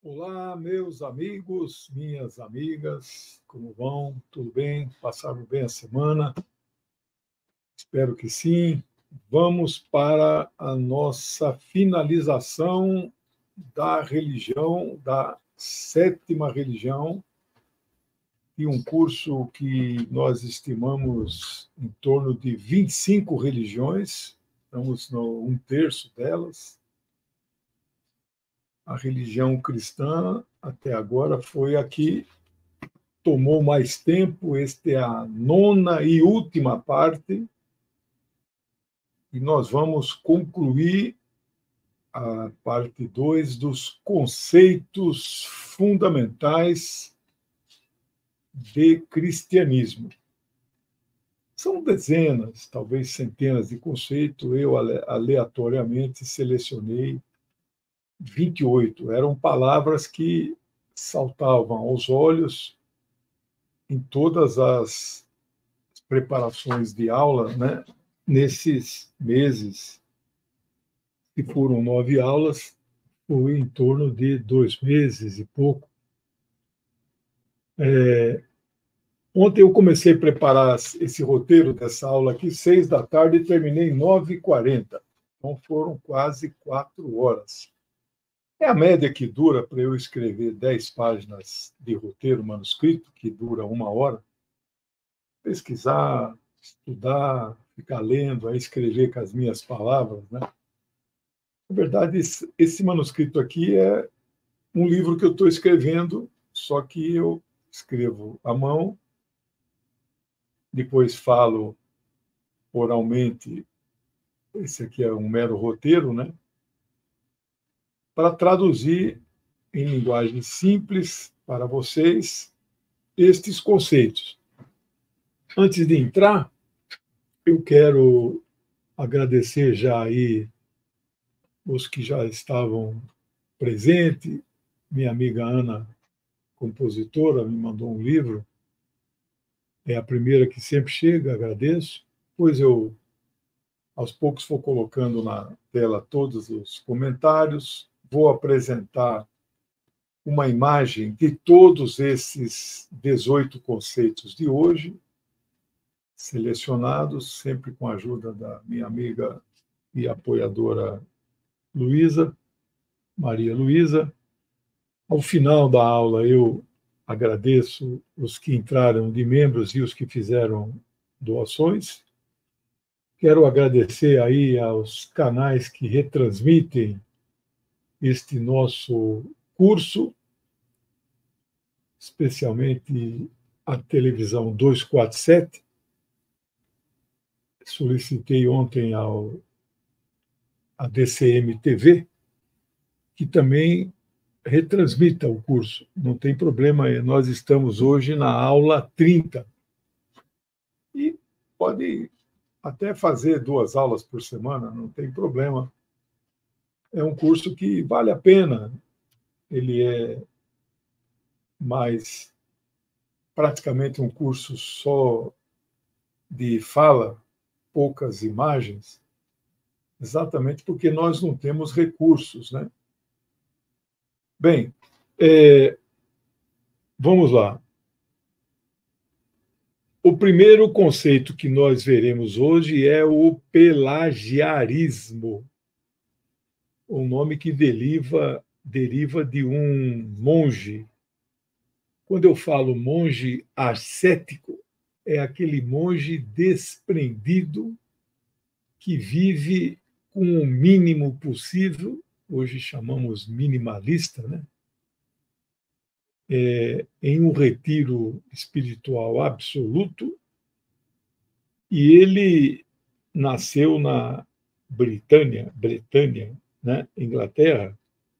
Olá, meus amigos, minhas amigas, como vão? Tudo bem? Passaram bem a semana? Espero que sim. Vamos para a nossa finalização da religião, da sétima religião, e um curso que nós estimamos em torno de 25 religiões, estamos no um terço delas. A religião cristã, até agora, foi a que tomou mais tempo. Esta é a nona e última parte, e nós vamos concluir a parte 2 dos conceitos fundamentais de cristianismo. São dezenas, talvez centenas de conceitos, eu aleatoriamente selecionei 28. Eram palavras que saltavam aos olhos em todas as preparações de aula, né? Nesses meses, que foram 9 aulas, foi em torno de 2 meses e pouco. Ontem eu comecei a preparar esse roteiro dessa aula aqui, 6 da tarde, e terminei 9h40. Então foram quase 4 horas. É a média que dura para eu escrever 10 páginas de roteiro manuscrito, que dura 1 hora. Pesquisar, estudar, ficar lendo, aí escrever com as minhas palavras, né? Na verdade, esse manuscrito aqui é um livro que eu estou escrevendo, só que eu escrevo à mão, depois falo oralmente. Esse aqui é um mero roteiro, né? Para traduzir em linguagem simples para vocês estes conceitos. Antes de entrar, eu quero agradecer já aí os que já estavam presentes. Minha amiga Ana, compositora, me mandou um livro. É a primeira que sempre chega, agradeço. Pois eu, aos poucos, vou colocando na tela todos os comentários. Vou apresentar uma imagem de todos esses 18 conceitos de hoje, selecionados, sempre com a ajuda da minha amiga e apoiadora Luísa, Maria Luísa. Ao final da aula, eu agradeço os que entraram de membros e os que fizeram doações. Quero agradecer aí aos canais que retransmitem este nosso curso, especialmente a televisão 247. Solicitei ontem a DCM TV, que também retransmita o curso. Não tem problema, nós estamos hoje na aula 30. E pode até fazer 2 aulas por semana, não tem problema. É um curso que vale a pena. Ele é mais praticamente um curso só de fala, poucas imagens, exatamente porque nós não temos recursos, né? Bem, vamos lá. O primeiro conceito que nós veremos hoje é o pelagiarismo, um nome que deriva de um monge. Quando eu falo monge ascético, é aquele monge desprendido que vive com o mínimo possível, hoje chamamos minimalista, né? Em um retiro espiritual absoluto, e ele nasceu na Bretanha, né, Inglaterra,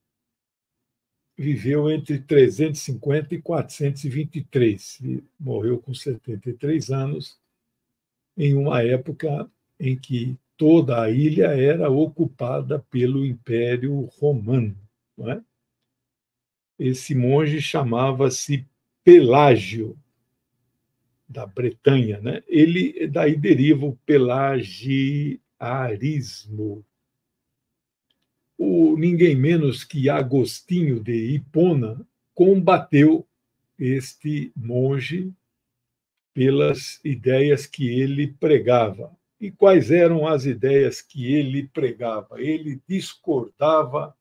viveu entre 350 e 423, e morreu com 73 anos, em uma época em que toda a ilha era ocupada pelo Império Romano, não é? Esse monge chamava-se Pelágio, da Bretanha, né? Ele, daí deriva o pelagiarismo. ninguém menos que Agostinho de Hipona combateu este monge pelas ideias que ele pregava. E quais eram as ideias que ele pregava? Ele discordava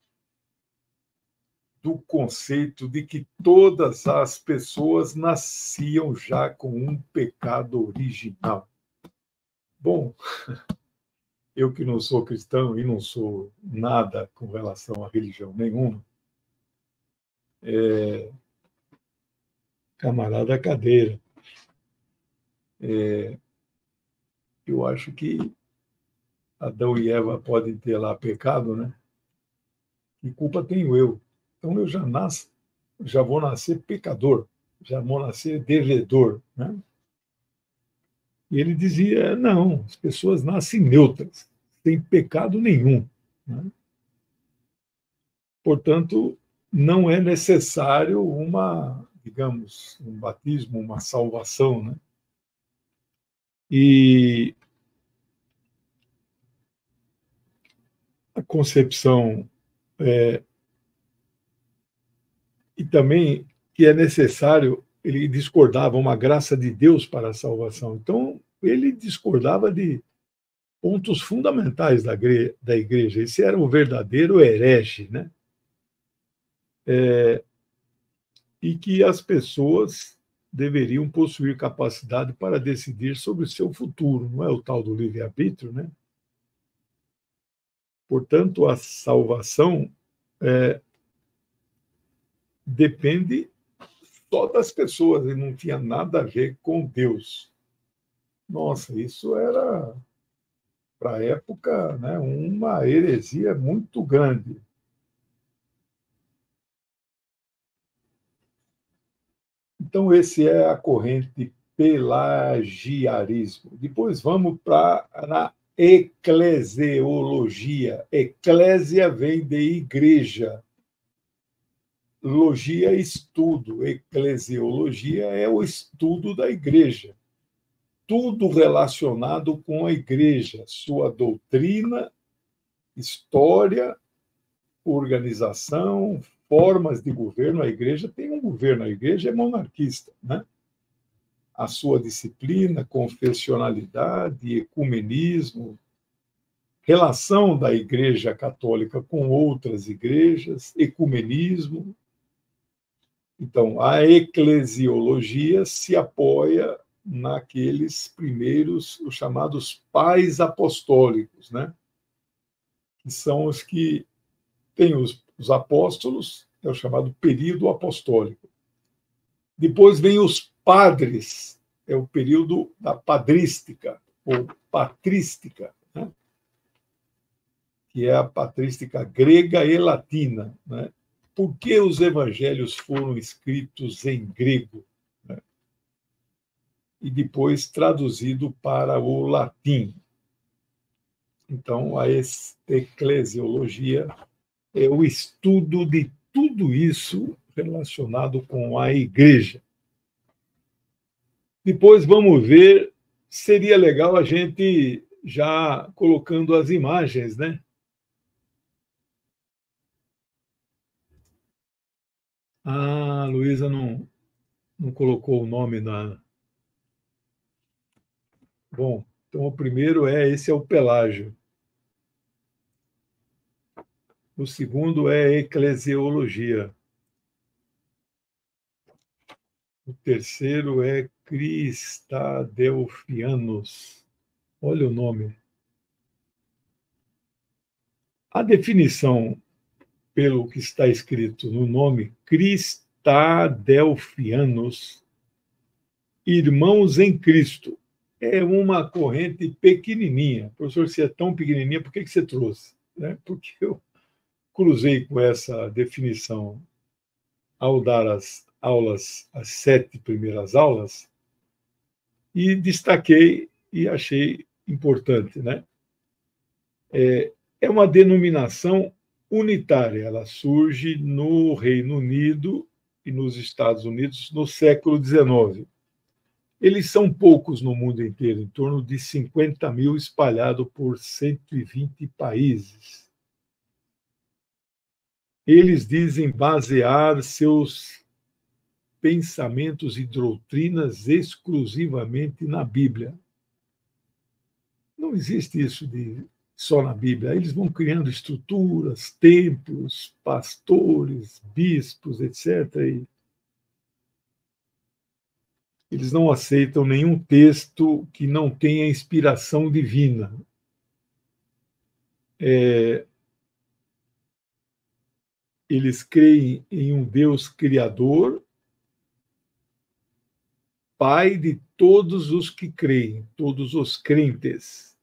do conceito de que todas as pessoas nasciam já com um pecado original. Bom, eu que não sou cristão e não sou nada com relação a religião nenhuma, camarada cadeira. Eu acho que Adão e Eva podem ter lá pecado, né? Que culpa tenho eu? Então eu já vou nascer pecador, já vou nascer devedor, né? E ele dizia, não, as pessoas nascem neutras, sem pecado nenhum, né? Portanto, não é necessário digamos, um batismo, uma salvação, né? E a concepção e também que é necessário, ele discordava uma graça de Deus para a salvação. Então, ele discordava de pontos fundamentais da igreja. Esse era o verdadeiro herege, né? E que as pessoas deveriam possuir capacidade para decidir sobre o seu futuro, não é o tal do livre-arbítrio, né? Portanto, a salvação depende só das pessoas e não tinha nada a ver com Deus. Nossa, isso era, para a época, né, uma heresia muito grande. Então, esse é a corrente pelagiarismo. Depois vamos para a eclesiologia. Eclésia vem de igreja. Logia é estudo. Eclesiologia é o estudo da igreja. Tudo relacionado com a igreja, sua doutrina, história, organização, formas de governo. A igreja tem um governo, a igreja é monarquista, né? A sua disciplina, confessionalidade, ecumenismo, relação da Igreja Católica com outras igrejas, ecumenismo. Então, a eclesiologia se apoia naqueles primeiros, os chamados pais apostólicos, né? Que são os que têm os apóstolos, é o chamado período apostólico. Depois vem os padres, é o período da padrística, ou patrística, né? Que é a patrística grega e latina, né? Por que os evangelhos foram escritos em grego, né? E depois traduzido para o latim? Então, a eclesiologia é o estudo de tudo isso relacionado com a igreja. Depois vamos ver, seria legal a gente já colocando as imagens, né? Ah, a Luísa não colocou o nome na. Bom, então o primeiro esse é o Pelágio. O segundo é Eclesiologia. O terceiro é Cristadelfianos. Olha o nome. A definição, pelo que está escrito no nome, Cristadelfianos, irmãos em Cristo, é uma corrente pequenininha. Professor, se é tão pequenininha, por que você trouxe? Né? Porque eu cruzei com essa definição ao dar as aulas, as 7 primeiras aulas, e destaquei e achei importante, né? É uma denominação unitária, ela surge no Reino Unido e nos Estados Unidos no século XIX. Eles são poucos no mundo inteiro, em torno de 50 mil espalhados por 120 países. Eles dizem basear seus pensamentos e doutrinas exclusivamente na Bíblia. Não existe isso de só na Bíblia. Eles vão criando estruturas, templos, pastores, bispos, etc. E eles não aceitam nenhum texto que não tenha inspiração divina. Eles creem em um Deus criador, Pai de todos os que creem, todos os crentes.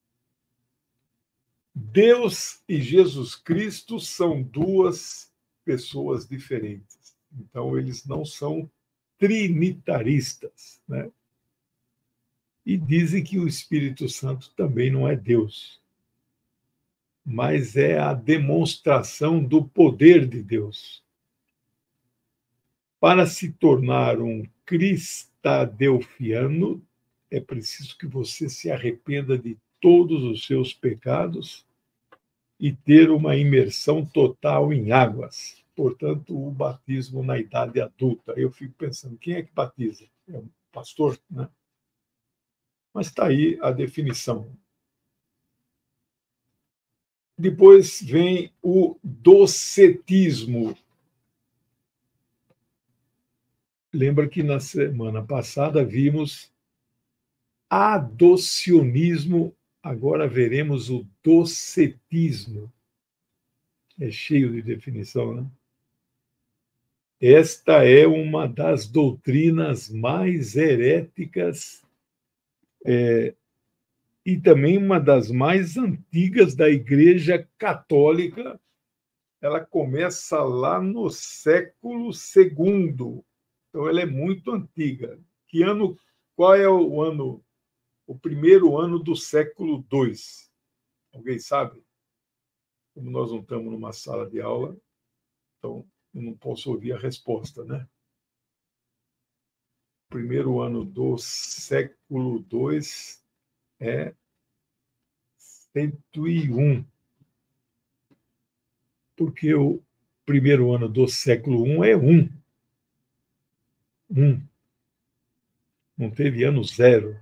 Deus e Jesus Cristo são duas pessoas diferentes. Então, eles não são trinitaristas, né? E dizem que o Espírito Santo também não é Deus, mas é a demonstração do poder de Deus. Para se tornar um cristadelfiano, é preciso que você se arrependa de todos os seus pecados e ter uma imersão total em águas. Portanto, o batismo na idade adulta. Eu fico pensando, quem é que batiza? É um pastor, né? Mas está aí a definição. Depois vem o docetismo. Lembra que na semana passada vimos adocionismo, agora veremos o docetismo. É cheio de definição, né? Esta é uma das doutrinas mais heréticas e também uma das mais antigas da Igreja Católica. Ela começa lá no século II. Então, ela é muito antiga. Qual é o primeiro ano do século II? Alguém sabe? Como nós não estamos numa sala de aula, então eu não posso ouvir a resposta, né? O primeiro ano do século II é 101, porque o primeiro ano do século I é 1. Não teve ano 0.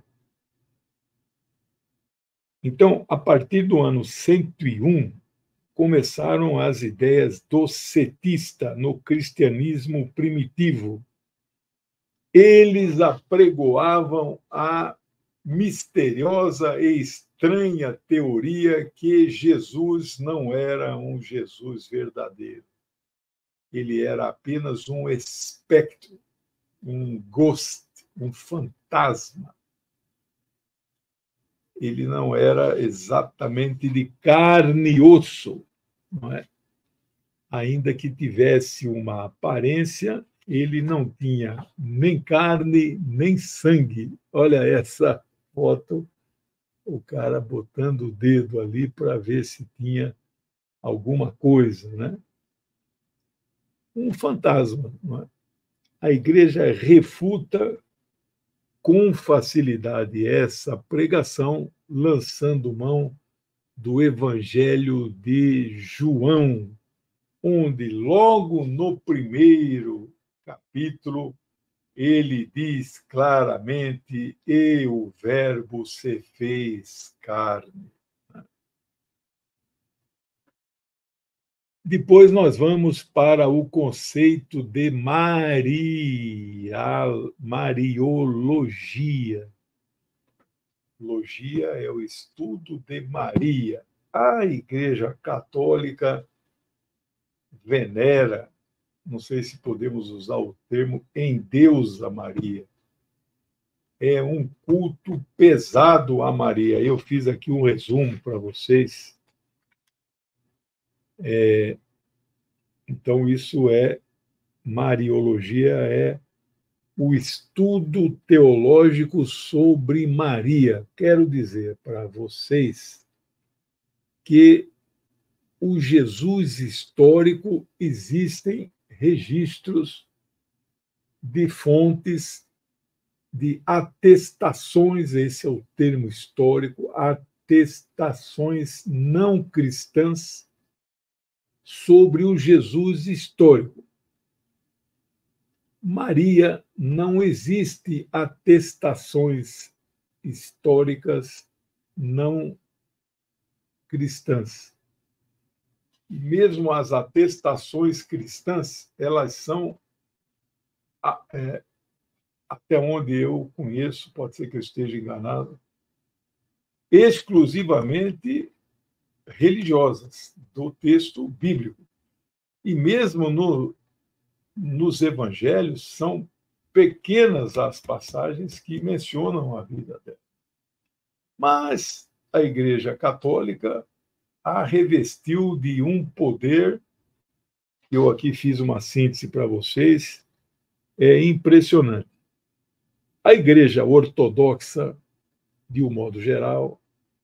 Então, a partir do ano 101, começaram as ideias docetistas no cristianismo primitivo. Eles apregoavam a misteriosa e estranha teoria que Jesus não era um Jesus verdadeiro. Ele era apenas um espectro, um ghost, um fantasma. Ele não era exatamente de carne e osso, não é? Ainda que tivesse uma aparência, ele não tinha nem carne, nem sangue. Olha essa foto, o cara botando o dedo ali para ver se tinha alguma coisa, né? Um fantasma, não é? A igreja refuta com facilidade essa pregação, lançando mão do Evangelho de João, onde logo no primeiro capítulo ele diz claramente: e o Verbo se fez carne. Depois nós vamos para o conceito de Mariologia. Logia é o estudo de Maria. A Igreja Católica venera, não sei se podemos usar o termo, endeusa Maria. É um culto pesado a Maria. Eu fiz aqui um resumo para vocês. Então, isso é Mariologia, é o estudo teológico sobre Maria. Quero dizer para vocês que o Jesus histórico existem registros de fontes, de atestações, esse é o termo histórico, atestações não cristãs sobre o Jesus histórico. Maria, não existe atestações históricas não cristãs. E mesmo as atestações cristãs, elas são, até onde eu conheço, pode ser que eu esteja enganado, exclusivamente religiosas, do texto bíblico. E mesmo nos evangelhos, são pequenas as passagens que mencionam a vida dela. Mas a Igreja Católica a revestiu de um poder, eu aqui fiz uma síntese para vocês, é impressionante. A Igreja Ortodoxa, de um modo geral,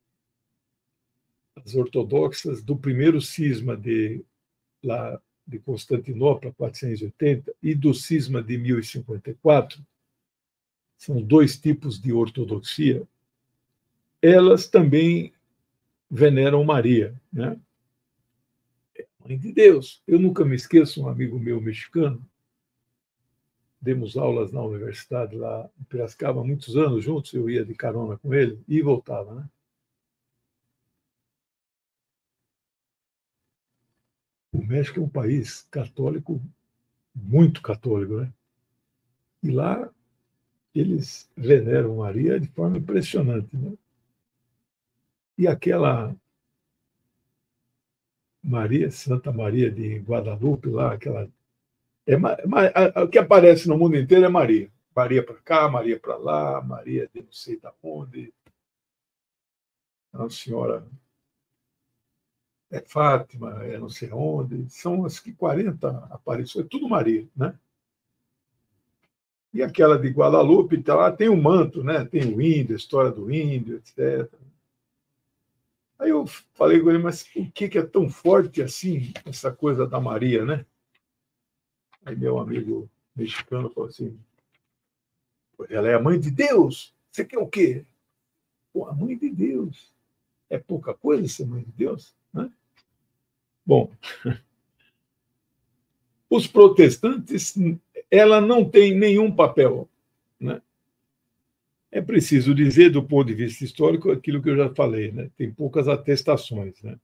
as ortodoxas do primeiro cisma lá de Constantinopla, 480, e do cisma de 1054, são dois tipos de ortodoxia, elas também veneram Maria, né? Mãe de Deus. Eu nunca me esqueço, um amigo meu mexicano, demos aulas na universidade lá em Piracicaba, há muitos anos juntos, eu ia de carona com ele e voltava, né? O México é um país católico, muito católico, né? E lá eles veneram Maria de forma impressionante, né? E aquela Maria, Santa Maria de Guadalupe, lá, aquela. O que aparece no mundo inteiro é Maria. Maria para cá, Maria para lá, Maria de não sei da onde. A Senhora é Fátima, é não sei onde. São as que 40 aparições, é tudo Maria, né? E aquela de Guadalupe, tá lá, tem o manto, né? Tem o índio, a história do índio, etc. Aí eu falei com ele, mas por que é tão forte assim essa coisa da Maria, né? Aí meu amigo mexicano falou assim, ela é a mãe de Deus, você quer o quê? Pô, a mãe de Deus. É pouca coisa ser mãe de Deus, né? Bom, os protestantes, ela não tem nenhum papel, né? É preciso dizer, do ponto de vista histórico, aquilo que eu já falei, né? Tem poucas atestações, né?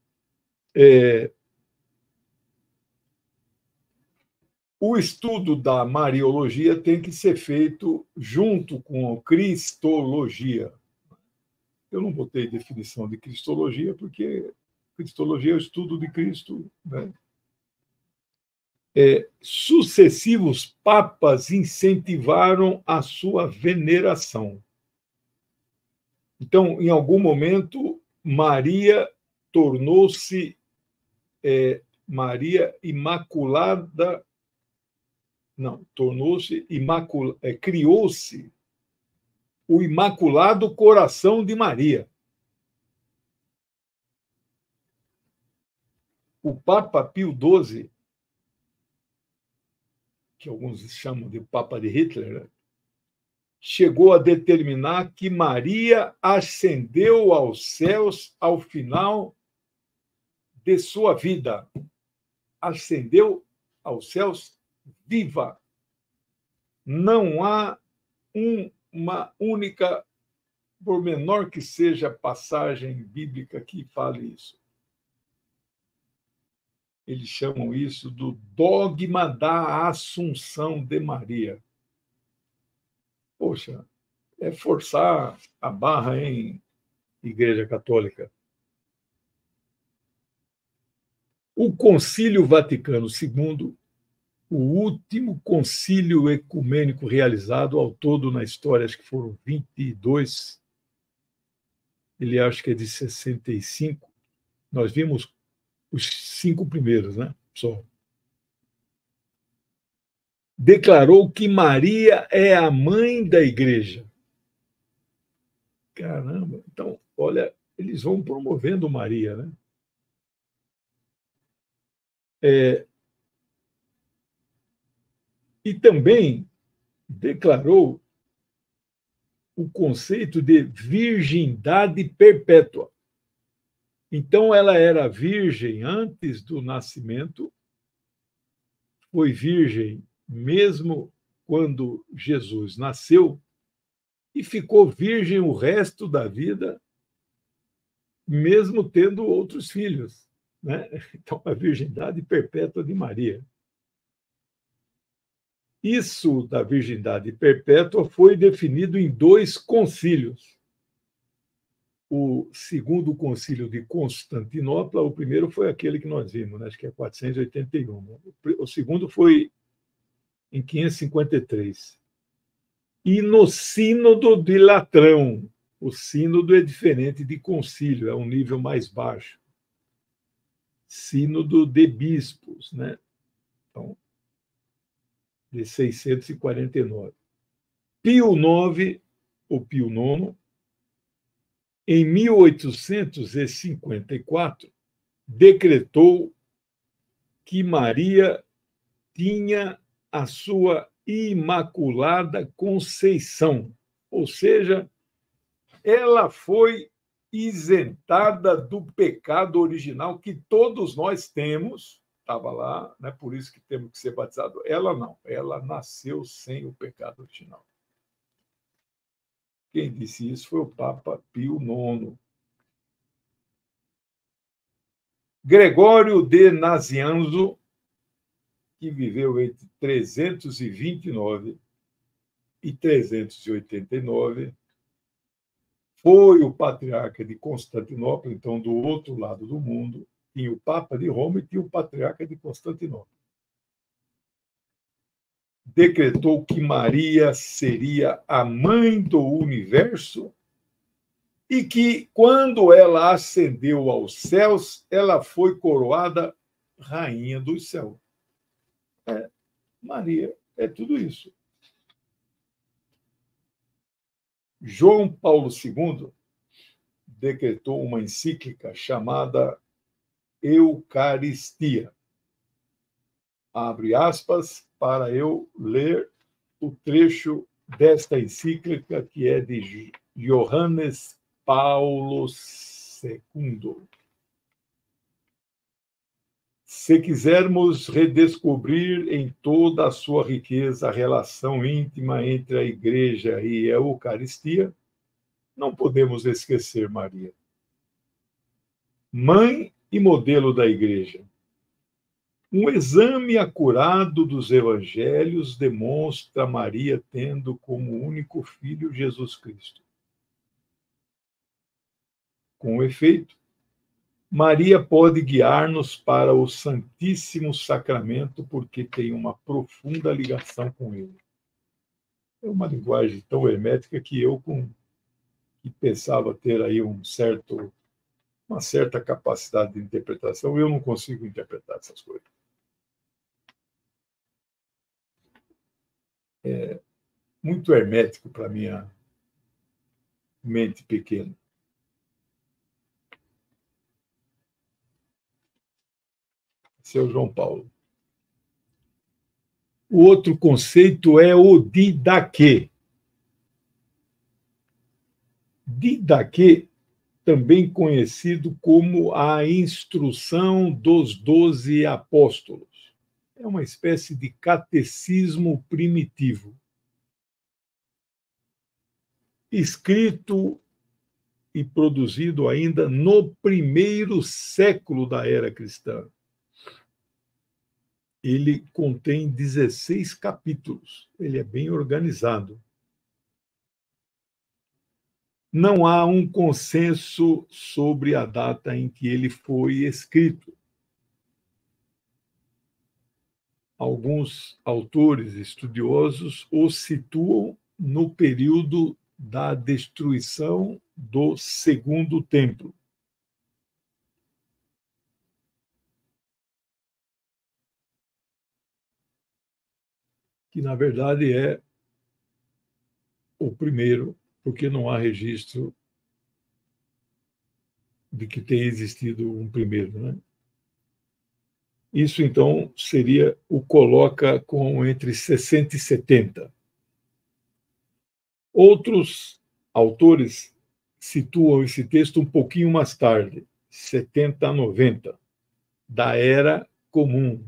O estudo da Mariologia tem que ser feito junto com a Cristologia. Eu não botei definição de Cristologia, porque Cristologia é o estudo de Cristo, né? Sucessivos papas incentivaram a sua veneração. Então, em algum momento, Maria tornou-se Maria Imaculada, não, tornou-se criou-se o Imaculado Coração de Maria. O Papa Pio XII, que alguns chamam de Papa de Hitler, chegou a determinar que Maria ascendeu aos céus ao final de sua vida. Ascendeu aos céus viva. Não há uma única, por menor que seja passagem bíblica que fale isso. Eles chamam isso do dogma da Assunção de Maria. Poxa, é forçar a barra em Igreja Católica. O Concílio Vaticano II, o último concílio ecumênico realizado ao todo na história, acho que foram 22, ele acho que é de 65, nós vimos os 5 primeiros, né? Só. Declarou que Maria é a mãe da Igreja. Caramba, então, olha, eles vão promovendo Maria, né? E também declarou o conceito de virgindade perpétua. Então, ela era virgem antes do nascimento, foi virgem mesmo quando Jesus nasceu e ficou virgem o resto da vida, mesmo tendo outros filhos, né? Então, a virgindade perpétua de Maria. Isso da virgindade perpétua foi definido em 2 concílios. O segundo concílio de Constantinopla, o primeiro foi aquele que nós vimos, né? Acho que é 481. O segundo foi em 553. E no Sínodo de Latrão. O sínodo é diferente de concílio, é um nível mais baixo. Sínodo de bispos, né? Então, de 649. Pio IX, ou Pio IX, em 1854, decretou que Maria tinha a sua Imaculada Conceição, ou seja, ela foi isentada do pecado original que todos nós temos, estava lá, né? Por isso que temos que ser batizados. Ela não, ela nasceu sem o pecado original. Quem disse isso foi o Papa Pio IX. Gregório de Nazianzo, que viveu entre 329 e 389, foi o patriarca de Constantinopla, então, do outro lado do mundo, tinha o Papa de Roma e tinha o patriarca de Constantinopla. Decretou que Maria seria a mãe do universo e que, quando ela ascendeu aos céus, ela foi coroada rainha dos céus. Maria é tudo isso. João Paulo II decretou uma encíclica chamada Eucaristia. Abre aspas para eu ler o trecho desta encíclica, que é de Johannes Paulo II. Se quisermos redescobrir em toda a sua riqueza a relação íntima entre a Igreja e a Eucaristia, não podemos esquecer Maria, mãe e modelo da Igreja. Um exame acurado dos evangelhos demonstra Maria tendo como único filho Jesus Cristo. Com efeito, Maria pode guiar-nos para o Santíssimo Sacramento porque tem uma profunda ligação com ele. É uma linguagem tão hermética que eu, que pensava ter aí uma certa capacidade de interpretação, eu não consigo interpretar essas coisas. É muito hermético para a minha mente pequena. Esse é o João Paulo. O outro conceito é o didaquê. Didaquê, também conhecido como a instrução dos 12 apóstolos. É uma espécie de catecismo primitivo, escrito e produzido ainda no primeiro século da era cristã. Ele contém 16 capítulos, ele é bem organizado. Não há um consenso sobre a data em que ele foi escrito. Alguns autores estudiosos o situam no período da destruição do Segundo Templo. Que, na verdade, é o primeiro, porque não há registro de que tenha existido um primeiro, né? Isso, então, o coloca com entre 60 e 70. Outros autores situam esse texto um pouquinho mais tarde, 70 a 90 da Era Comum.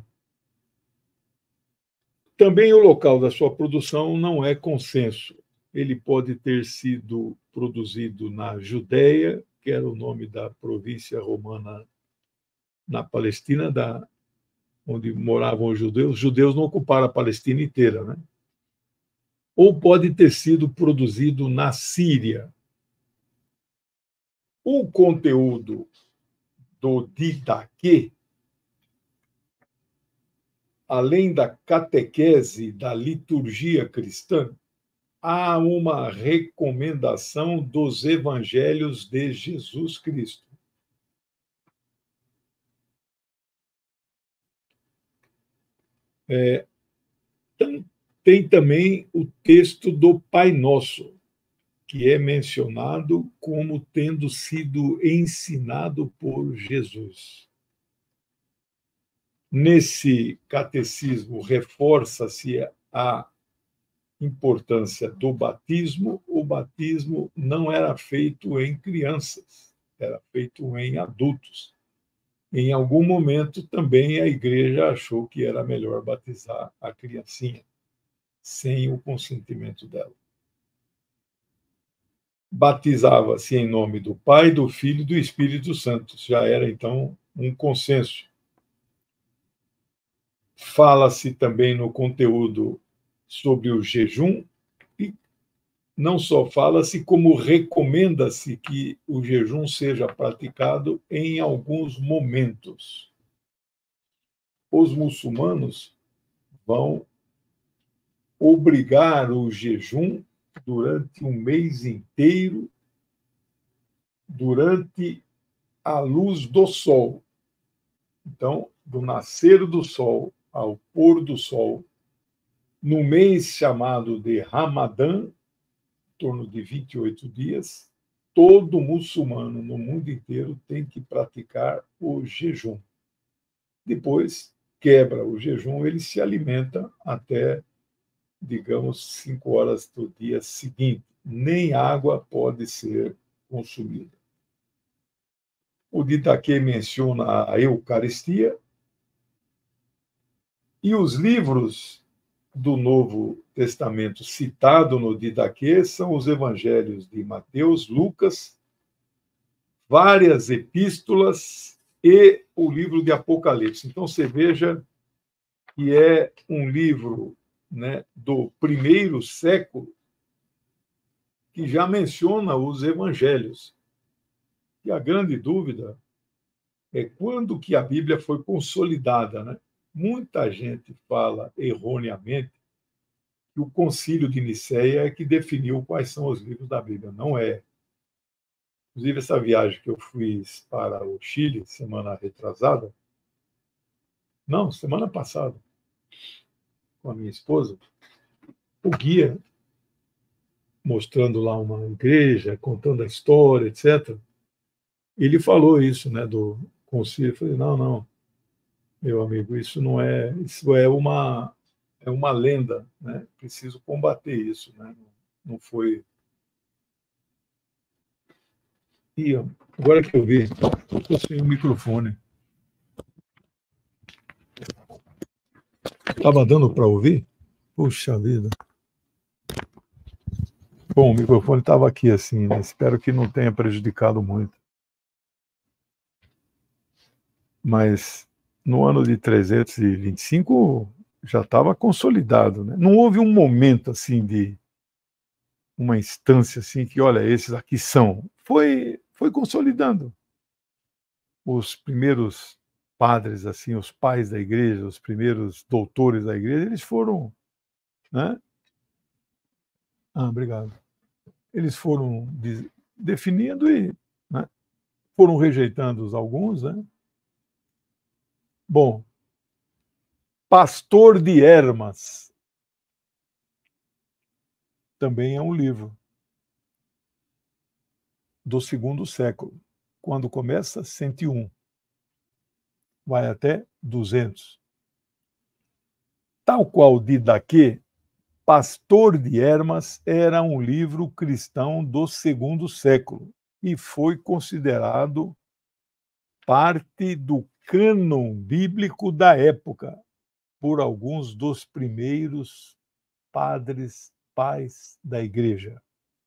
Também o local da sua produção não é consenso. Ele pode ter sido produzido na Judéia, que era o nome da província romana na Palestina, onde moravam os judeus. Os judeus não ocuparam a Palestina inteira, né? Ou pode ter sido produzido na Síria. O conteúdo do Didaquê, além da catequese da liturgia cristã, há uma recomendação dos evangelhos de Jesus Cristo. Tem também o texto do Pai Nosso, que é mencionado como tendo sido ensinado por Jesus. Nesse catecismo, reforça-se a importância do batismo. O batismo não era feito em crianças, era feito em adultos. Em algum momento, também a igreja achou que era melhor batizar a criancinha, sem o consentimento dela. Batizava-se em nome do Pai, do Filho e do Espírito Santo. Já era, então, um consenso. Fala-se também no conteúdo sobre o jejum, e não só fala-se, como recomenda-se que o jejum seja praticado em alguns momentos. Os muçulmanos vão obrigar o jejum durante um mês inteiro, durante a luz do sol. Então, do nascer do sol ao pôr do sol, no mês chamado de Ramadã, em torno de 28 dias, todo muçulmano no mundo inteiro tem que praticar o jejum. Depois, quebra o jejum, ele se alimenta até, digamos, 5 horas do dia seguinte. Nem água pode ser consumida. O Didaquê menciona a Eucaristia, e os livros do Novo Testamento citado no Didaquê são os evangelhos de Mateus, Lucas, várias epístolas e o livro de Apocalipse. Então, você veja que é um livro, né, do primeiro século que já menciona os evangelhos. E a grande dúvida é quando que a Bíblia foi consolidada, né? Muita gente fala erroneamente que o Concílio de Nicéia é que definiu quais são os livros da Bíblia. Não é. Inclusive, essa viagem que eu fiz para o Chile, semana retrasada, não, semana passada, com a minha esposa, o guia, mostrando lá uma igreja, contando a história, etc., ele falou isso, né, do concílio. Eu falei, não, meu amigo, isso não é, isso é uma lenda, né? Preciso combater isso, né? Não foi. E agora que eu vi, estou sem o microfone. Estava dando para ouvir? Puxa vida. Bom, o microfone estava aqui assim, né? Espero que não tenha prejudicado muito. Mas no ano de 325 já estava consolidado, né? Não houve um momento assim de uma instância assim que, olha, esses aqui são. Foi consolidando. Os primeiros padres, assim, os pais da igreja, os primeiros doutores da igreja, eles foram, né? Obrigado. Eles foram definindo e, né, foram rejeitando alguns, né? Bom, Pastor de Hermas também é um livro do segundo século. Quando começa, 101. Vai até 200. Tal qual Didaquê, Pastor de Hermas era um livro cristão do segundo século e foi considerado parte do cânon bíblico da época por alguns dos primeiros pais da igreja.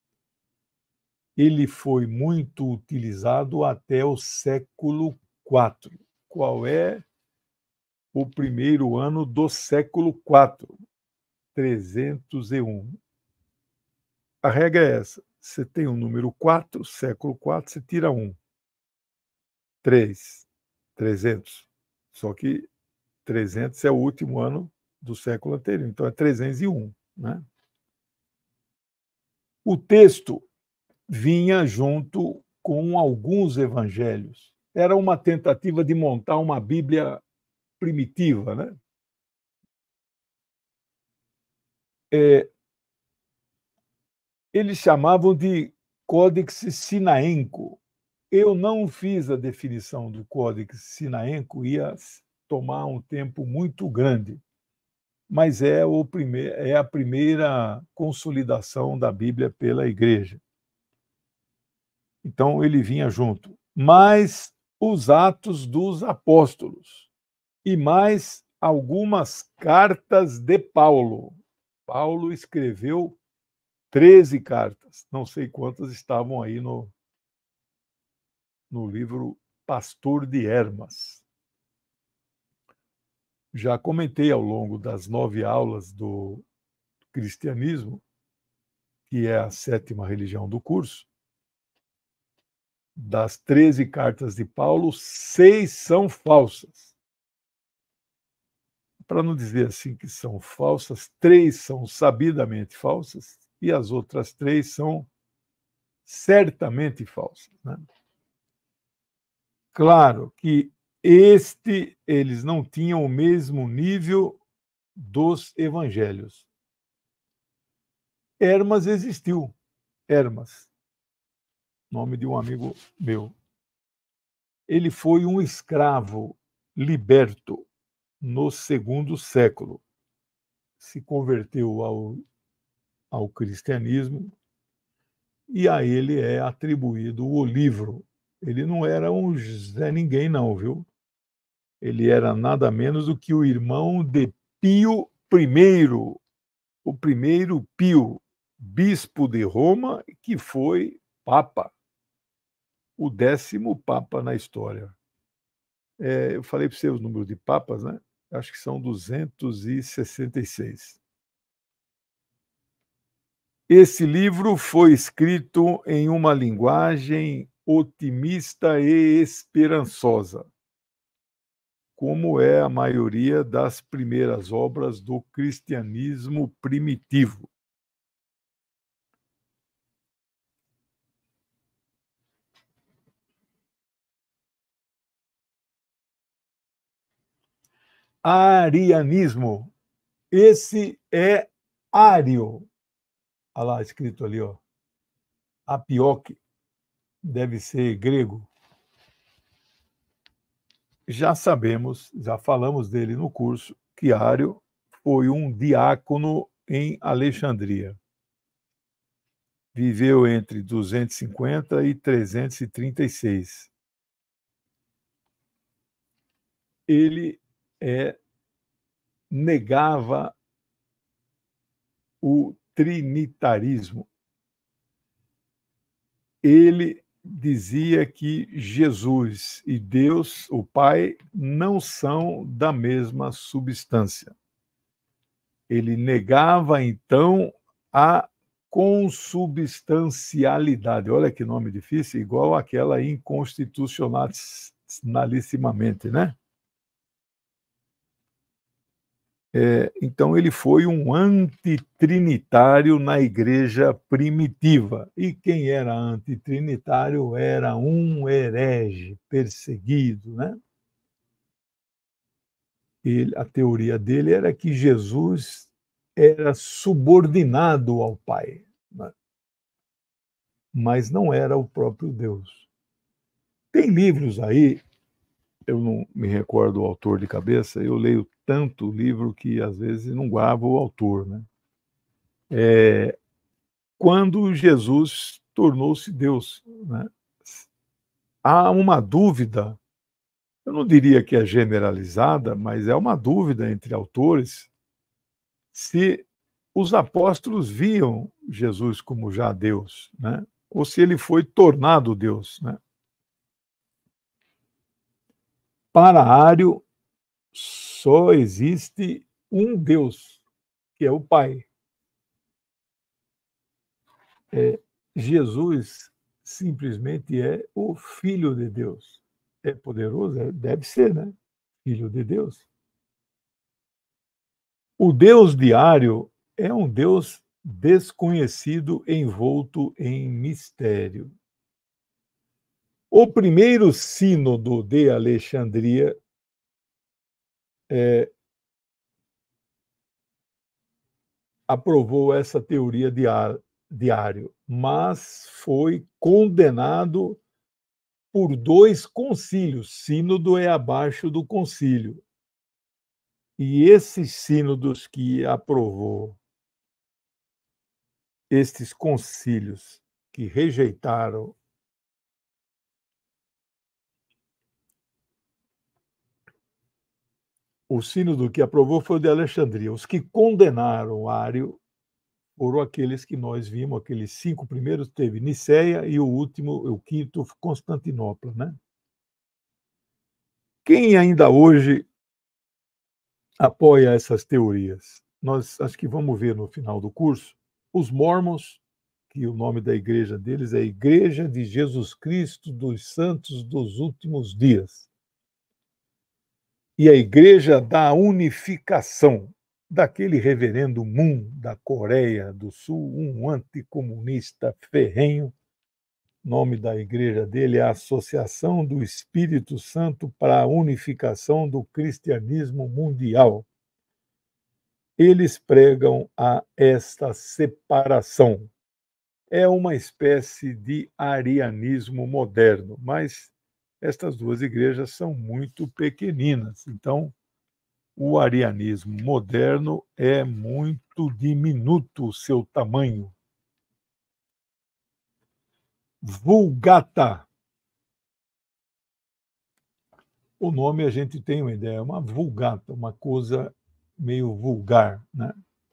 Ele foi muito utilizado até o século IV. Qual é o primeiro ano do século IV? 301. A regra é essa: você tem o número 4, século IV, você tira 1. 3, 300. Só que 300 é o último ano do século anterior, então é 301, né? O texto vinha junto com alguns evangelhos. Era uma tentativa de montar uma Bíblia primitiva, né? Eles chamavam de Códex Sinaenco. Eu não fiz a definição do Códex Sinaenco, ia tomar um tempo muito grande, mas é a primeira consolidação da Bíblia pela Igreja. Então, ele vinha junto. Mais os Atos dos Apóstolos e mais algumas cartas de Paulo. Paulo escreveu 13 cartas. Não sei quantas estavam aí no livro Pastor de Hermas. Já comentei ao longo das 9 aulas do cristianismo, que é a 7ª religião do curso, das 13 cartas de Paulo, 6 são falsas. Para não dizer assim que são falsas, 3 são sabidamente falsas e as outras 3 são certamente falsas, né? Claro que eles não tinham o mesmo nível dos evangelhos. Hermas existiu. Hermas, nome de um amigo meu. Ele foi um escravo liberto no 2º século. Se converteu ao cristianismo e a ele é atribuído o livro. Ele não era um Zé Ninguém, não, viu? Ele era nada menos do que o irmão de Pio I, o primeiro Pio, bispo de Roma, que foi papa, o 10º papa na história. Eu falei para você os números de papas, né? Acho que são 266. Esse livro foi escrito em uma linguagem otimista e esperançosa, como é a maioria das primeiras obras do cristianismo primitivo. Arianismo. Esse é Ário. Olha lá, escrito ali, ó. Apioque. Deve ser grego. Já sabemos, já falamos dele no curso, que Ário foi um diácono em Alexandria. Viveu entre 250 e 336. Ele negava o trinitarismo. Ele dizia que Jesus e Deus, o Pai, não são da mesma substância. Ele negava, então, a consubstancialidade. Olha que nome difícil, igual àquela inconstitucionalissimamente, né? Então, ele foi um antitrinitário na igreja primitiva. E quem era antitrinitário era um herege perseguido, né? A teoria dele era que Jesus era subordinado ao Pai, né? Mas não era o próprio Deus. Tem livros aí, eu não me recordo o autor de cabeça, eu leio tanto livro que às vezes não guardo o autor, né? Quando Jesus tornou-se Deus, né? Há uma dúvida eu não diria que é generalizada, mas é uma dúvida entre autores se os apóstolos viam Jesus como já Deus, né? Ou se ele foi tornado Deus, né? Para Ário, só existe um Deus, que é o Pai. Jesus simplesmente é o Filho de Deus. É poderoso? Deve ser, né? Filho de Deus. O Deus diário é um Deus desconhecido, envolto em mistério. O primeiro sínodo de Alexandria aprovou essa teoria diário, mas foi condenado por 2 concílios. Sínodo é abaixo do concílio. E esses sínodos que aprovou, estes concílios que rejeitaram o sínodo que aprovou foi o de Alexandria. Os que condenaram Ário foram aqueles que nós vimos, aqueles 5 primeiros, teve Niceia e o último, o quinto, Constantinopla, né? Quem ainda hoje apoia essas teorias? Nós acho que vamos ver no final do curso. Os Mormons, que o nome da igreja deles é Igreja de Jesus Cristo dos Santos dos Últimos Dias. E a Igreja da Unificação, daquele reverendo Moon da Coreia do Sul, um anticomunista ferrenho. O nome da igreja dele é a Associação do Espírito Santo para a Unificação do Cristianismo Mundial. Eles pregam a esta separação. É uma espécie de arianismo moderno, mas estas 2 igrejas são muito pequeninas. Então, o arianismo moderno é muito diminuto o seu tamanho. Vulgata. O nome a gente tem uma ideia, é uma vulgata, uma coisa meio vulgar, né?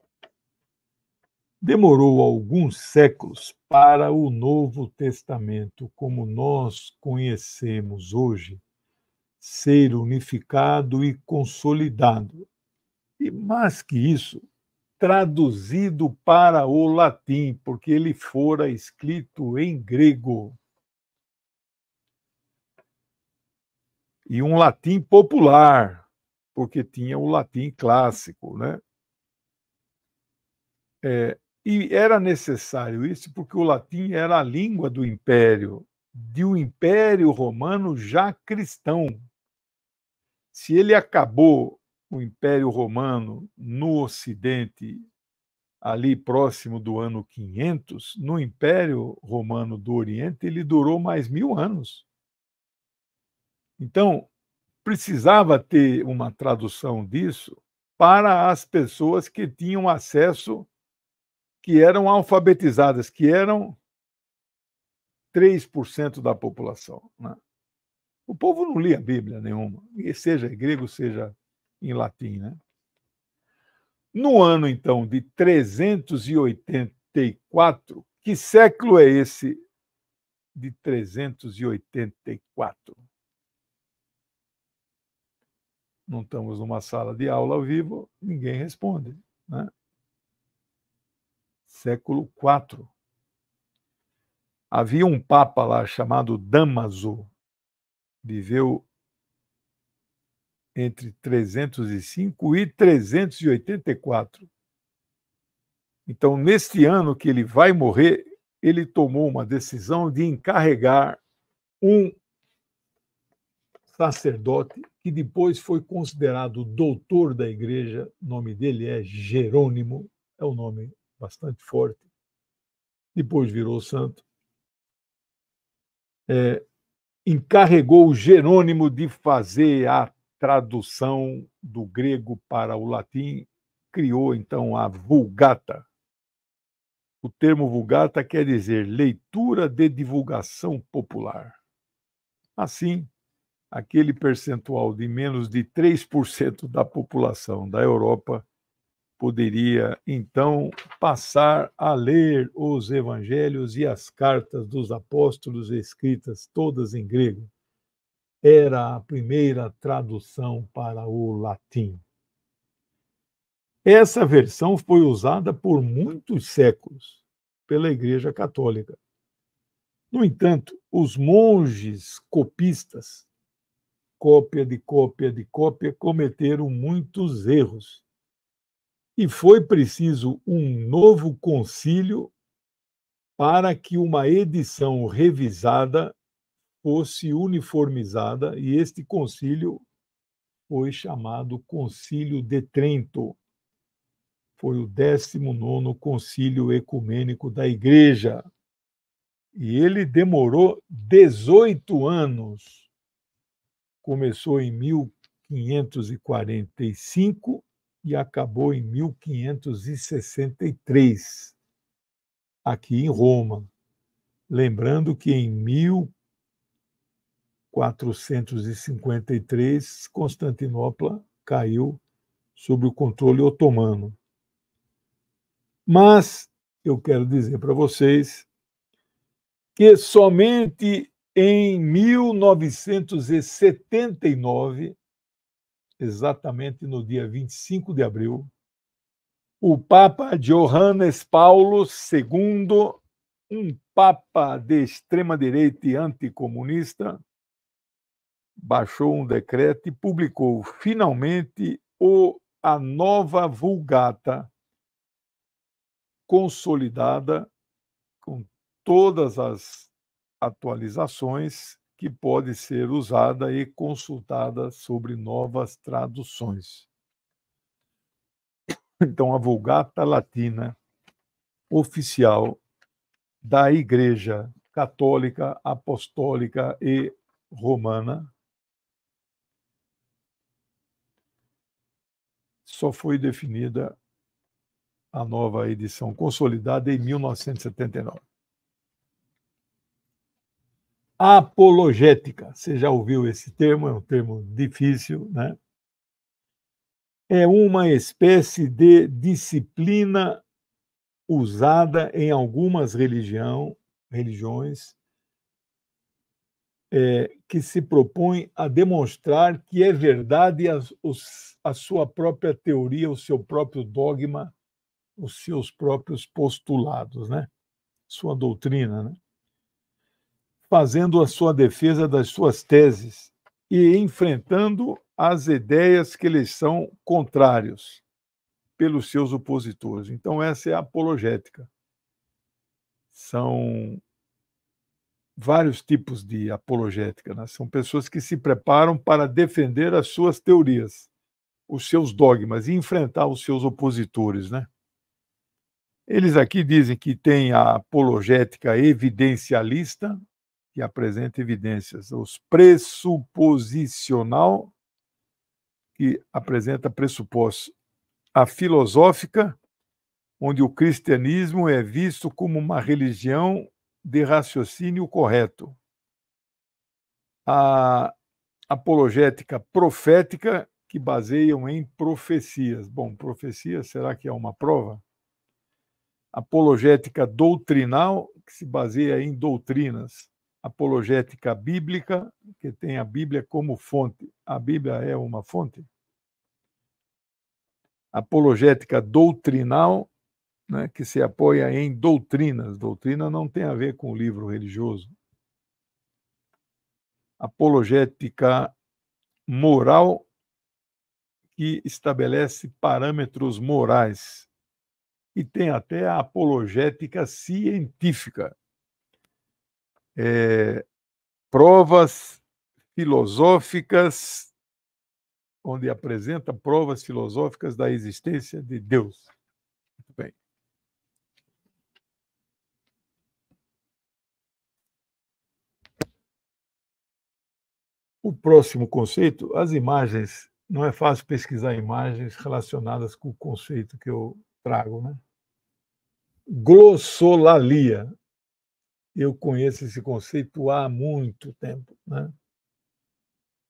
Demorou alguns séculos para o Novo Testamento, como nós conhecemos hoje, ser unificado e consolidado. E mais que isso, traduzido para o latim, porque ele fora escrito em grego. E um latim popular, porque tinha o latim clássico, né? E era necessário isso porque o latim era a língua do império, de um império romano já cristão. Se ele acabou, o Império Romano, no Ocidente, ali próximo do ano 500, no Império Romano do Oriente, ele durou mais 1000 anos. Então, precisava ter uma tradução disso para as pessoas que tinham acesso, que eram alfabetizadas, que eram 3% da população, né? O povo não lia Bíblia nenhuma, seja em grego, seja em latim, né? No ano, então, de 384, que século é esse de 384? Não estamos numa sala de aula ao vivo, ninguém responde, né? Século IV. Havia um papa lá chamado Damaso, viveu entre 305 e 384. Então, neste ano que ele vai morrer, ele tomou uma decisão de encarregar um sacerdote que depois foi considerado doutor da igreja. O nome dele é Jerônimo, é um nome bastante forte. Depois virou santo. Encarregou Jerônimo de fazer a tradução do grego para o latim, criou então a Vulgata. O termo Vulgata quer dizer leitura de divulgação popular. Assim, aquele percentual de menos de 3% da população da Europa poderia, então, passar a ler os evangelhos e as cartas dos apóstolos escritas todas em grego. Era a primeira tradução para o latim. Essa versão foi usada por muitos séculos pela Igreja Católica. No entanto, os monges copistas, cópia de cópia de cópia, cometeram muitos erros. E foi preciso um novo concílio para que uma edição revisada fosse uniformizada, e este concílio foi chamado Concílio de Trento. Foi o 19º Concílio Ecumênico da Igreja. E ele demorou 18 anos. Começou em 1545 e acabou em 1563, aqui em Roma. Lembrando que em 1453, Constantinopla caiu sob o controle otomano. Mas eu quero dizer para vocês que somente em 1979, exatamente no dia 25 de abril, o Papa Johannes Paulo II, um papa de extrema-direita e anticomunista, baixou um decreto e publicou finalmente a nova Vulgata, consolidada com todas as atualizações que pode ser usada e consultada sobre novas traduções. Então, a Vulgata Latina oficial da Igreja Católica, Apostólica e Romana só foi definida a nova edição consolidada em 1979. Apologética, você já ouviu esse termo? É um termo difícil, né? É uma espécie de disciplina usada em algumas religiões que se propõe a demonstrar que é verdade a sua própria teoria, o seu próprio dogma, os seus próprios postulados, né? Sua doutrina, né? Fazendo a sua defesa das suas teses e enfrentando as ideias que lhes são contrários pelos seus opositores. Então, essa é a apologética. São vários tipos de apologética, né? São pessoas que se preparam para defender as suas teorias, os seus dogmas e enfrentar os seus opositores, né? Eles aqui dizem que tem a apologética evidencialista, que apresenta evidências, os pressuposicional, que apresenta pressupostos, a filosófica, onde o cristianismo é visto como uma religião de raciocínio correto, a apologética profética, que baseiam em profecias. Bom, profecia, será que é uma prova? Apologética doutrinal, que se baseia em doutrinas. Apologética bíblica, que tem a Bíblia como fonte. A Bíblia é uma fonte? Apologética doutrinal, né, que se apoia em doutrinas. Doutrina não tem a ver com o livro religioso. Apologética moral, que estabelece parâmetros morais. E tem até a apologética científica. Provas filosóficas, onde apresenta provas filosóficas da existência de Deus. Muito bem. O próximo conceito, as imagens, não é fácil pesquisar imagens relacionadas com o conceito que eu trago, né? Glossolalia. Eu conheço esse conceito há muito tempo, né?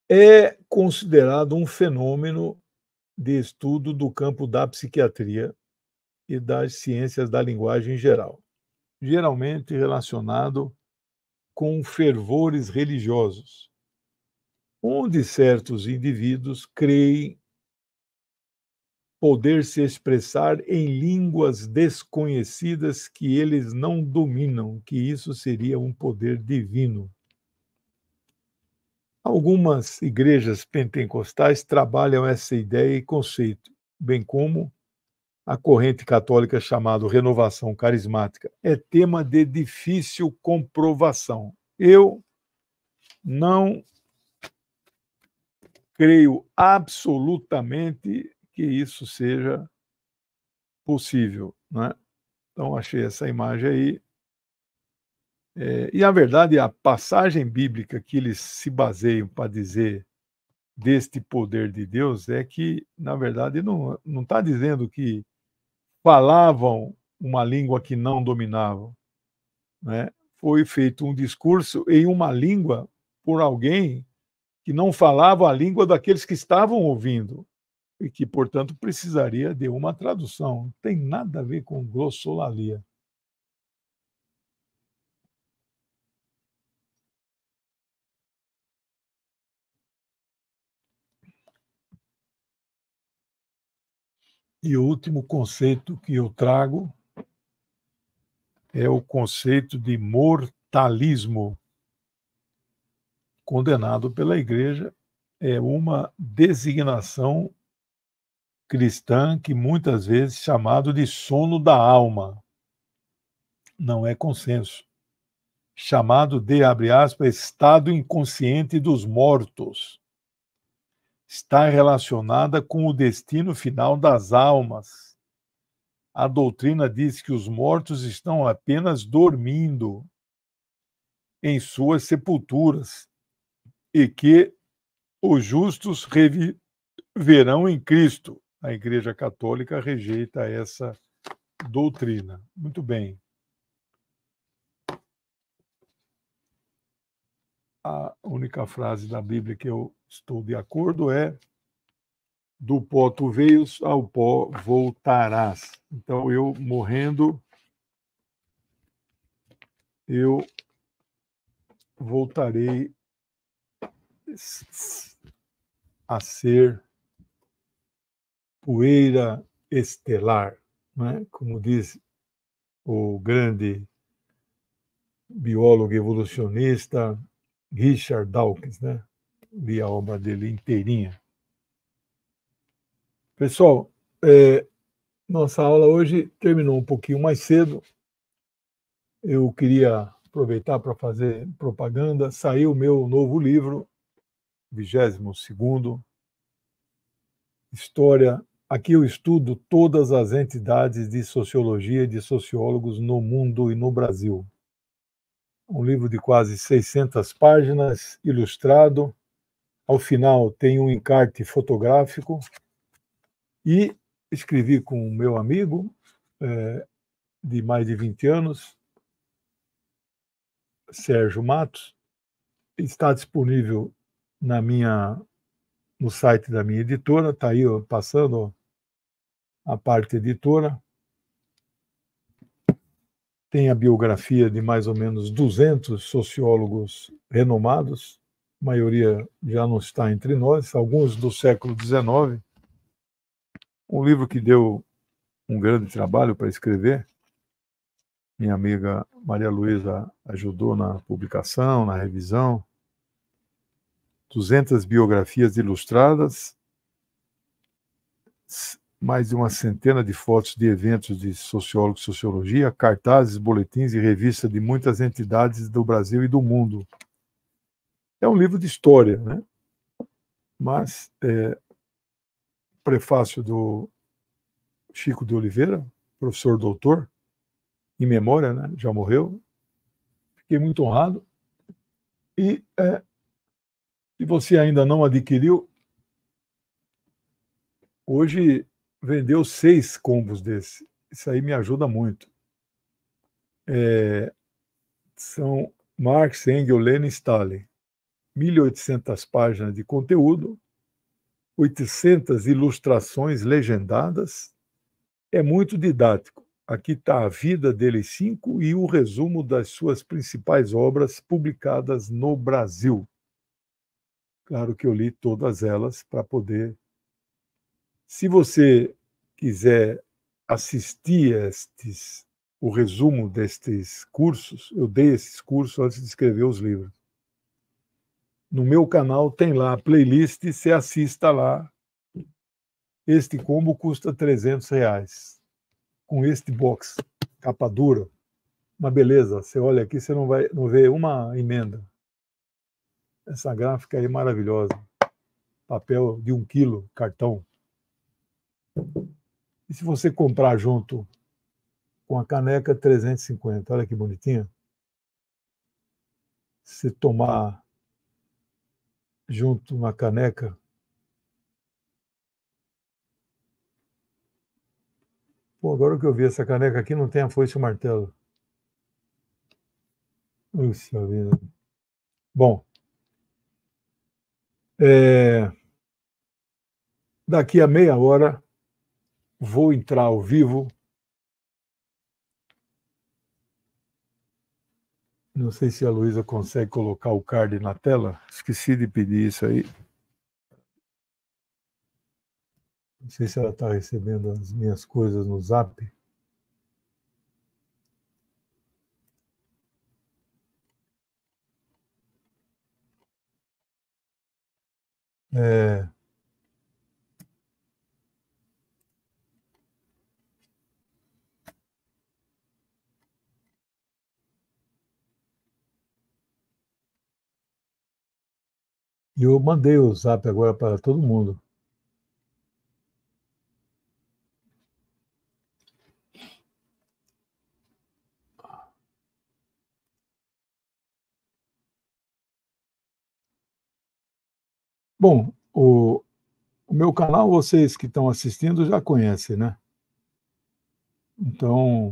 é considerado um fenômeno de estudo do campo da psiquiatria e das ciências da linguagem em geral, geralmente relacionado com fervores religiosos, onde certos indivíduos creem poder se expressar em línguas desconhecidas que eles não dominam, que isso seria um poder divino. Algumas igrejas pentecostais trabalham essa ideia e conceito, bem como a corrente católica chamada Renovação Carismática. É tema de difícil comprovação. Eu não creio absolutamente que isso seja possível, né? Então, achei essa imagem aí. E, na verdade, a passagem bíblica que eles se baseiam para dizer deste poder de Deus é que, na verdade, não está dizendo que falavam uma língua que não dominavam, né? Foi feito um discurso em uma língua por alguém que não falava a língua daqueles que estavam ouvindo e que, portanto, precisaria de uma tradução. Não tem nada a ver com glossolalia. E o último conceito que eu trago é o conceito de mortalismo, condenado pela Igreja. É uma designação cristã que muitas vezes é chamado de sono da alma. Não é consenso. Chamado de, abre aspas, estado inconsciente dos mortos. Está relacionada com o destino final das almas. A doutrina diz que os mortos estão apenas dormindo em suas sepulturas e que os justos reviverão em Cristo. A Igreja Católica rejeita essa doutrina. Muito bem. A única frase da Bíblia que eu estou de acordo é: do pó tu veios, ao pó voltarás. Então, eu morrendo, eu voltarei a ser poeira estelar, né? Como diz o grande biólogo evolucionista Richard Dawkins, né? Li a obra dele inteirinha. Pessoal, nossa aula hoje terminou um pouquinho mais cedo. Eu queria aproveitar para fazer propaganda. Saiu o meu novo livro, 22º, História. Aqui eu estudo todas as entidades de sociologia e de sociólogos no mundo e no Brasil. Um livro de quase 600 páginas, ilustrado. Ao final tem um encarte fotográfico. E escrevi com o meu amigo, de mais de 20 anos, Sérgio Matos. Está disponível no site da minha editora, está aí passando a parte editora. Tem a biografia de mais ou menos 200 sociólogos renomados, a maioria já não está entre nós, alguns do século XIX. Um livro que deu um grande trabalho para escrever. Minha amiga Maria Luísa ajudou na publicação, na revisão. 200 biografias ilustradas, mais de uma centena de fotos de eventos de sociólogos e sociologia, cartazes, boletins e revistas de muitas entidades do Brasil e do mundo. É um livro de história, né? Mas prefácio do Chico de Oliveira, professor doutor, em memória, né? Já morreu. Fiquei muito honrado. E se você ainda não adquiriu, hoje vendeu 6 combos desse. Isso aí me ajuda muito. São Marx, Engels, Lenin, Stalin. 1.800 páginas de conteúdo, 800 ilustrações legendadas. É muito didático. Aqui está a vida deles 5 e o resumo das suas principais obras publicadas no Brasil. Claro que eu li todas elas para poder. Se você quiser assistir o resumo destes cursos, eu dei esses cursos antes de escrever os livros. No meu canal tem lá a playlist, você assista lá. Este combo custa R$300. Com este box, capa dura, uma beleza. Você olha aqui, você não vê uma emenda. Essa gráfica aí é maravilhosa. Papel de 1 quilo, cartão. E se você comprar junto com a caneca, 350. Olha que bonitinha. Se tomar junto na caneca. Pô, agora que eu vi essa caneca aqui, não tem a foice e o martelo. Puxa vida. Bom, daqui a meia hora vou entrar ao vivo. Não sei se a Luísa consegue colocar o card na tela. Esqueci de pedir isso aí. Não sei se ela está recebendo as minhas coisas no Zap. E eu mandei o Zap agora para todo mundo. Bom, o meu canal, vocês que estão assistindo já conhecem, né? Então,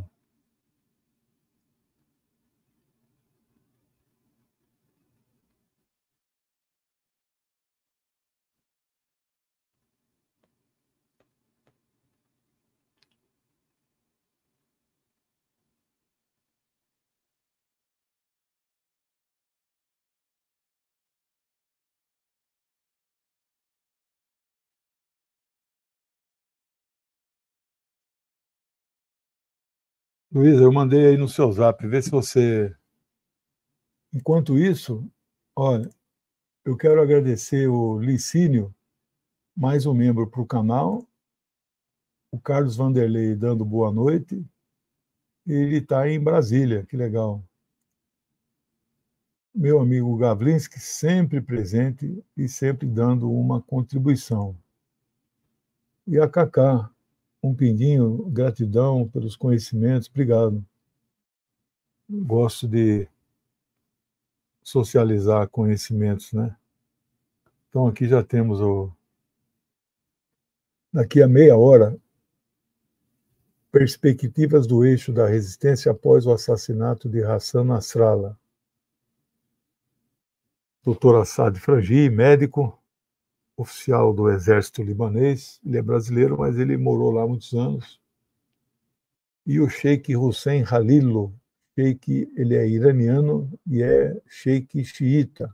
Luísa, eu mandei aí no seu Zap, vê se você... Enquanto isso, olha, eu quero agradecer o Licínio, mais um membro para o canal, o Carlos Vanderlei dando boa noite, e ele está em Brasília, que legal. Meu amigo Gavlinski, sempre presente e sempre dando uma contribuição. E a Cacá, um pinguinho, gratidão pelos conhecimentos, obrigado. Gosto de socializar conhecimentos, né? Então aqui já temos daqui a meia hora, perspectivas do eixo da resistência após o assassinato de Hassan Nasrallah. Dr. Assad Frangi, médico, oficial do exército libanês, ele é brasileiro, mas ele morou lá há muitos anos. E o Sheikh Hussein Halilo, Sheikh, ele é iraniano e é Sheikh xiita,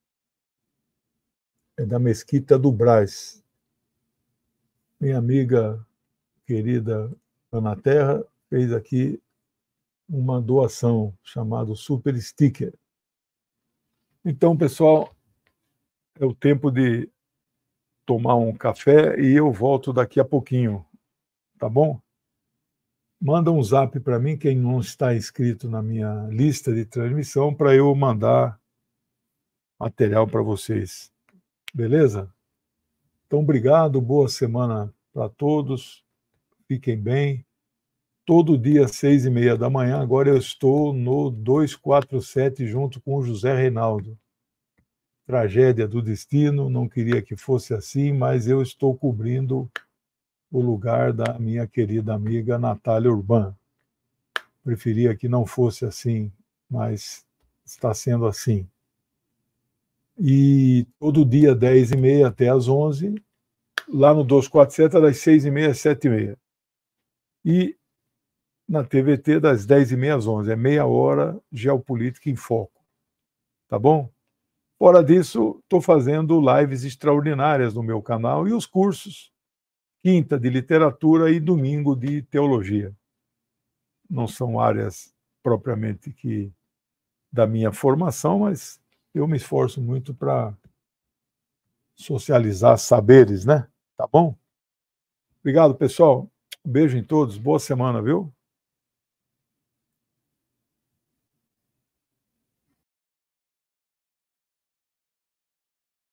é da Mesquita do Brás. Minha amiga querida Ana Terra fez aqui uma doação chamada Super Sticker. Então, pessoal, é o tempo de tomar um café e eu volto daqui a pouquinho, tá bom? Manda um zap para mim, quem não está inscrito na minha lista de transmissão, para eu mandar material para vocês. Beleza? Então, obrigado, boa semana para todos, fiquem bem. Todo dia, 6h30 da manhã, agora eu estou no 247 junto com o José Reinaldo. Tragédia do destino, não queria que fosse assim, mas eu estou cobrindo o lugar da minha querida amiga Natália Urbán. Preferia que não fosse assim, mas está sendo assim. E todo dia, 10h30 até às 11h, lá no 247, das 6h30 às 7h30. E na TVT, das 10h30 às 11h. É meia hora Geopolítica em Foco. Tá bom? Fora disso, estou fazendo lives extraordinárias no meu canal e os cursos, quinta de literatura e domingo de teologia. Não são áreas propriamente que da minha formação, mas eu me esforço muito para socializar saberes, né? Tá bom? Obrigado, pessoal. Um beijo em todos. Boa semana, viu?